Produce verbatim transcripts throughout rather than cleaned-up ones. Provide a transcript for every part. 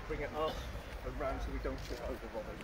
bring it up and round so we don't trip over Robin.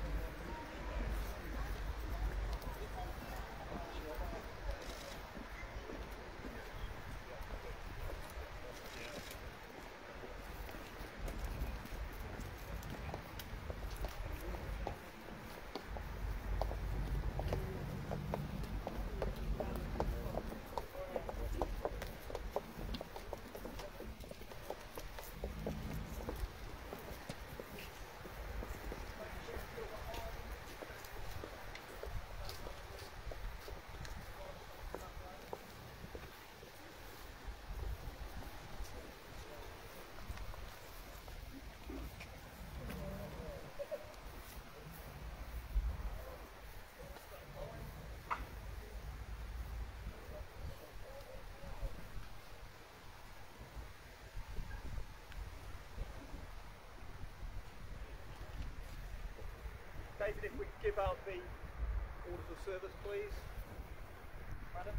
David, if we could give out the orders of service, please. Madam.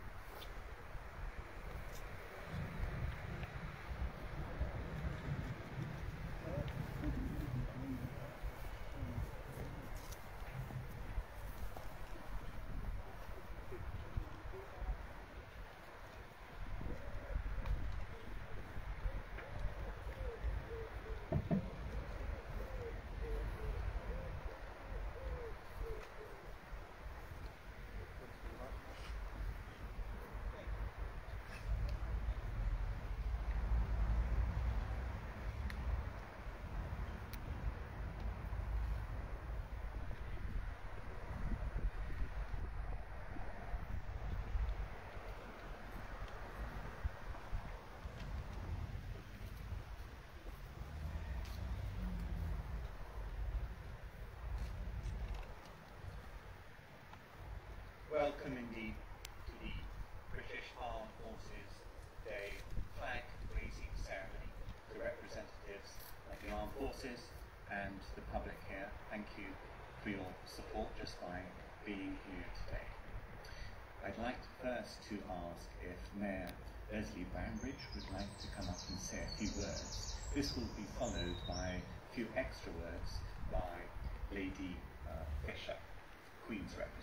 Welcome indeed to the British Armed Forces Day flag raising ceremony. To representatives of the Armed Forces and the public here, thank you for your support just by being here today. I'd like first to ask if Mayor Lesley Bambridge would like to come up and say a few words. This will be followed by a few extra words by Lady uh, Fisher, Queen's representative.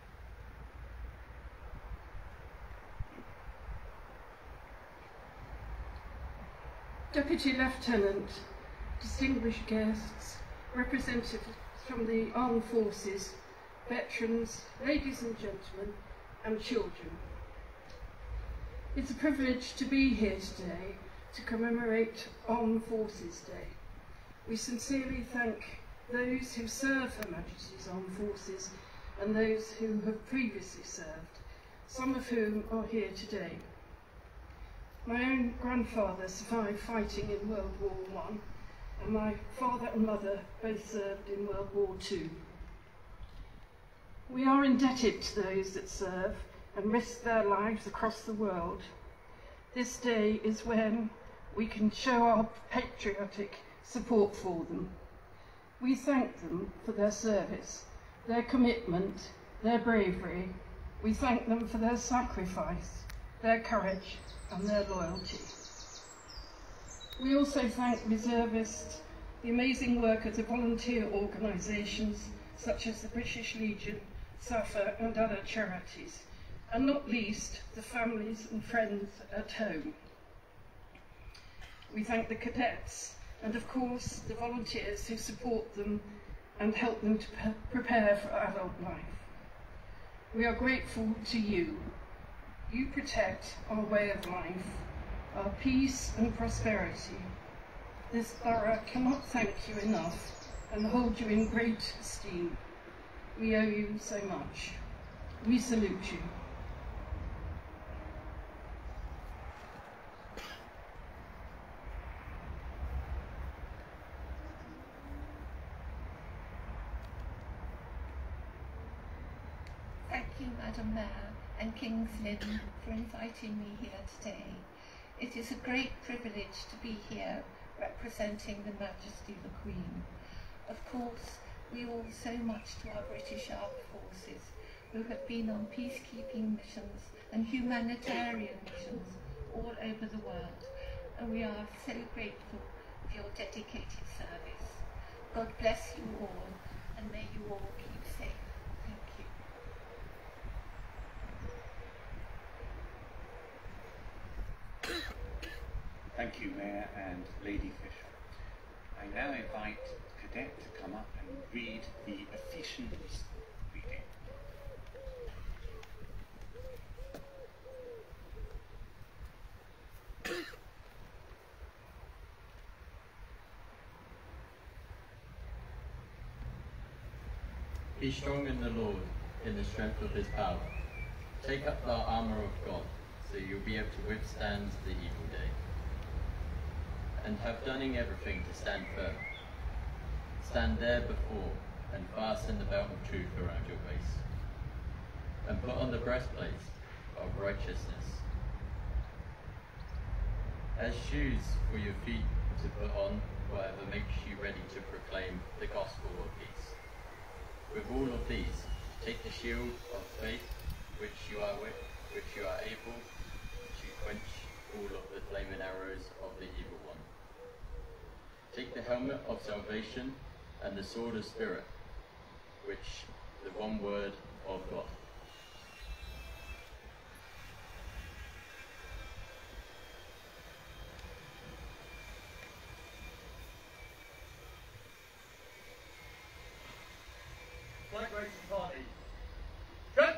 Deputy Lieutenant, distinguished guests, representatives from the Armed Forces, veterans, ladies and gentlemen, and children. It's a privilege to be here today to commemorate Armed Forces Day. We sincerely thank those who serve Her Majesty's Armed Forces and those who have previously served, some of whom are here today. My own grandfather survived fighting in World War One, and my father and mother both served in World War Two. We are indebted to those that serve and risk their lives across the world. This day is when we can show our patriotic support for them. We thank them for their service, their commitment, their bravery. We thank them for their sacrifice, their courage, and their loyalty. We also thank reservists, the amazing work of the volunteer organisations such as the British Legion, SAFA and other charities, and not least the families and friends at home. We thank the cadets and of course the volunteers who support them and help them to prepare for adult life. We are grateful to you. You protect our way of life, our peace and prosperity. This borough cannot thank you enough and hold you in great esteem. We owe you so much. We salute you. Thank you, Madam Mayor and King's Lynn, for inviting me here today. It is a great privilege to be here representing the Majesty the Queen. Of course, we owe so much to our British Armed Forces, who have been on peacekeeping missions and humanitarian missions all over the world, and we are so grateful for your dedicated service. God bless you all, and may you all keep safe. Thank you. Thank you, Mayor and Lady Fisher. I now invite Cadet to come up and read the officiant's reading. Be strong in the Lord, in the strength of his power. Take up the armour of God, so you'll be able to withstand the evil day. And have done everything to stand firm. Stand there before, and fasten the belt of truth around your waist. And put on the breastplate of righteousness. As shoes for your feet to put on, whatever makes you ready to proclaim the gospel of peace. With all of these, take the shield of faith, which you are with, which you are able to quench all of the flaming arrows of the evil one. Take the helmet of salvation and the sword of spirit, which the one word of God. Flag racing party. Good.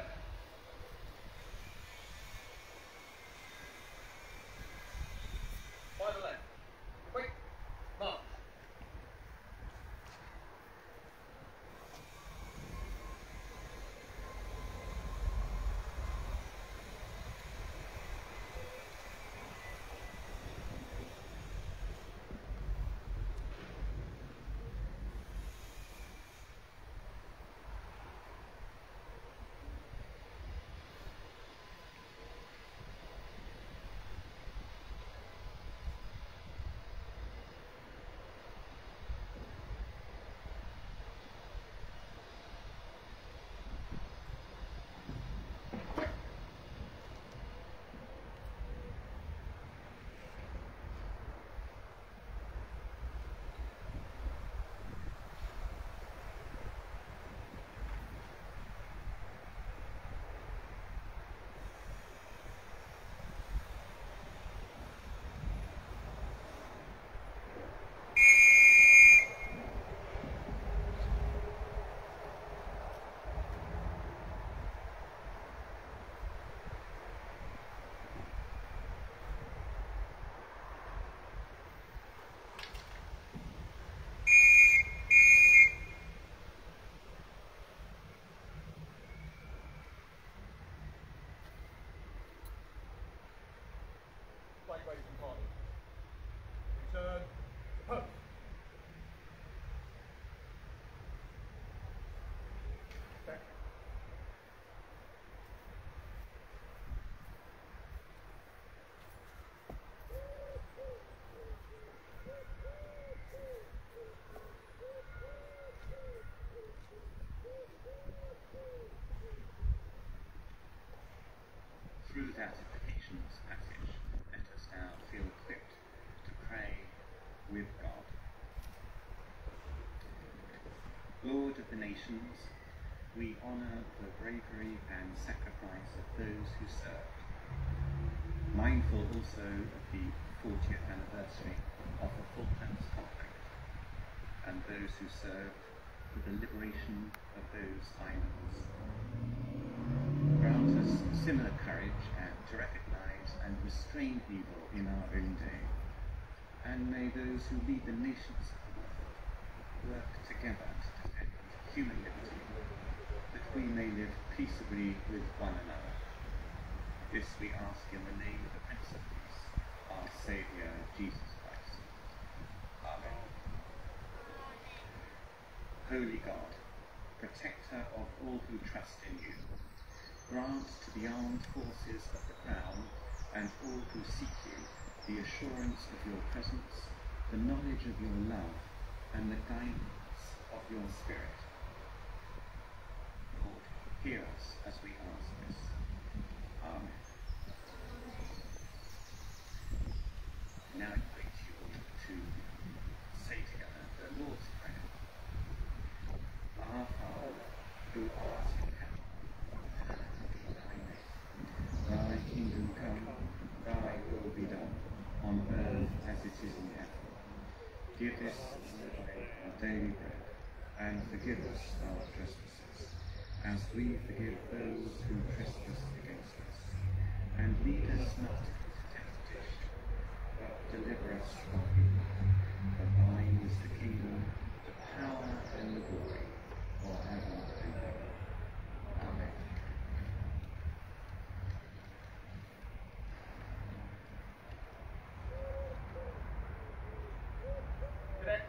By the left. Quick. March. Flag racing party. Return to post. Okay. Through that efficient passage, let us now feel equipped to pray with God. Lord of the nations, we honour the bravery and sacrifice of those who served, mindful also of the fortieth anniversary of the Falklands conflict, and those who served for the liberation of those islands. Grant us similar courage and to recognise and restrain evil in our own day, and may those who lead the nations of the world work together to defend human liberty, that we may live peaceably with one another. This we ask in the name of the Prince of Peace, our Saviour, Jesus Christ. Amen. Holy God, protector of all who trust in you, grant to the armed forces of the Crown and all who seek you the assurance of your presence, the knowledge of your love, and the guidance of your Spirit. Lord, hear us as we ask this. Amen. Now I invite you to Give us this day our daily bread, and forgive us our trespasses, as we forgive those who trespass against us. And lead us not into temptation, but deliver us from evil. For thine is the kingdom, the power, and the glory, forever and ever. Amen. Cadet.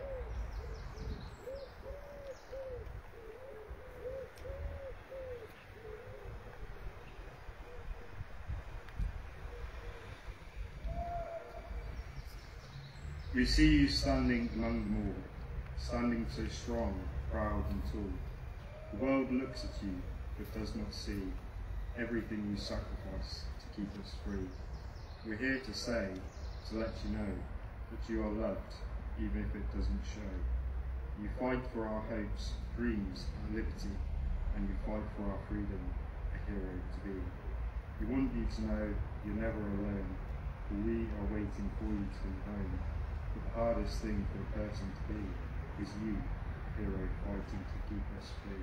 We see you standing among them all, standing so strong, proud and tall. The world looks at you, but does not see everything you sacrifice to keep us free. We're here to say, to let you know, that you are loved, even if it doesn't show. You fight for our hopes, dreams and liberty, and you fight for our freedom, a hero to be. We want you to know you're never alone, for we are waiting for you to come home. But the hardest thing for a person to be is you, hero fighting to keep us free.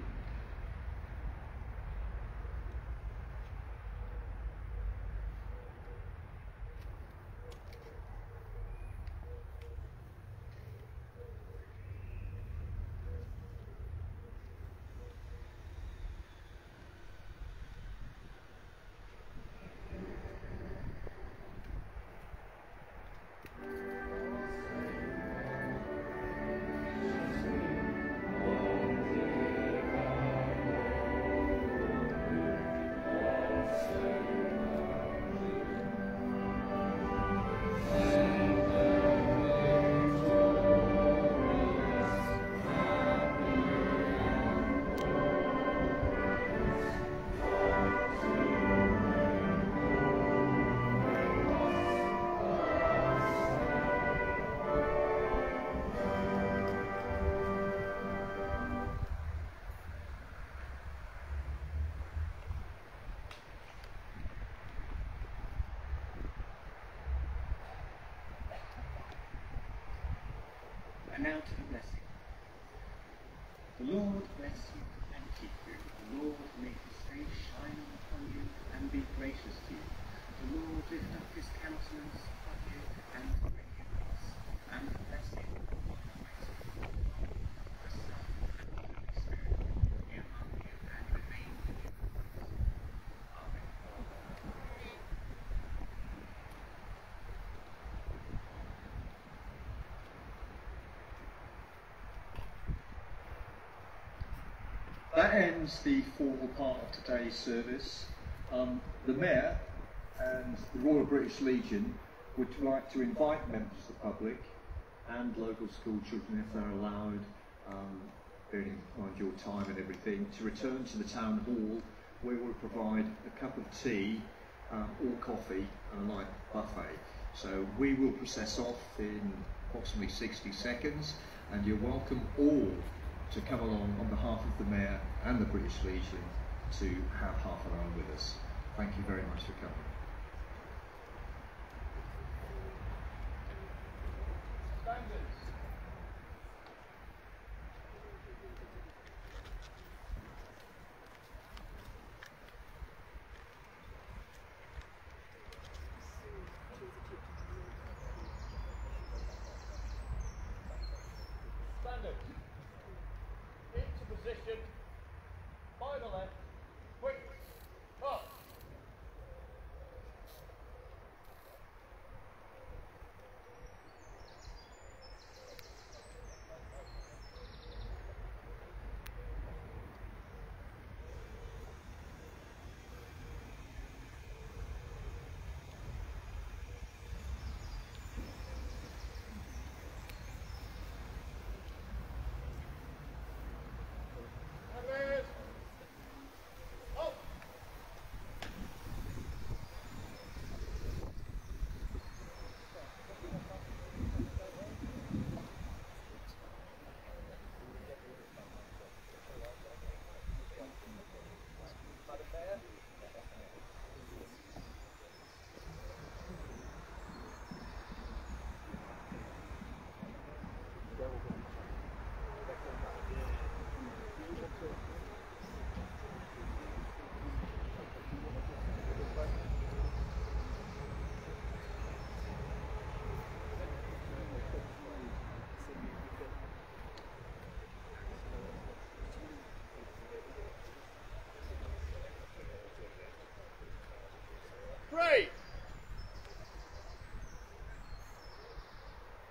And now to the blessing. The Lord bless you and keep you. The Lord make his face shine upon you and be gracious to you. The Lord lift up his countenance upon you and bring you peace. And the blessing of God Almighty, the Father, the Son, and the Holy Spirit, be among you and remain with you. Amen. That ends the formal part of today's service. Um, the Mayor and the Royal British Legion would like to invite members of the public and local school children, if they're allowed, um, bearing in mind your time and everything, to return to the town hall, where we'll provide a cup of tea um, or coffee and a light buffet. So we will process off in approximately sixty seconds, and you're welcome all to come along on behalf of the Mayor and the British Legion to have half an hour with us. Thank you very much for coming. Standards. Standards. Into position, by the left, quick, up.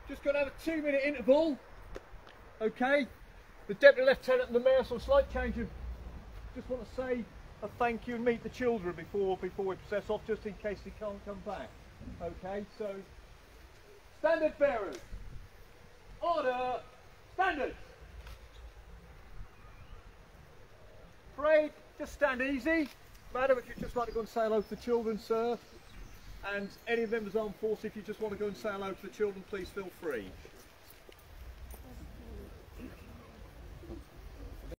Just going to have a two minute interval. Okay. The Deputy Lieutenant and the Mayor, so a slight change of, just want to say a thank you and meet the children before before we process off, just in case they can't come back. Okay, so standard bearers. Order. Standards. Parade, just stand easy. Madam, if you'd just like to go and say hello to the children, sir. And any members of the armed force, if you just want to go and say hello to the children, please feel free.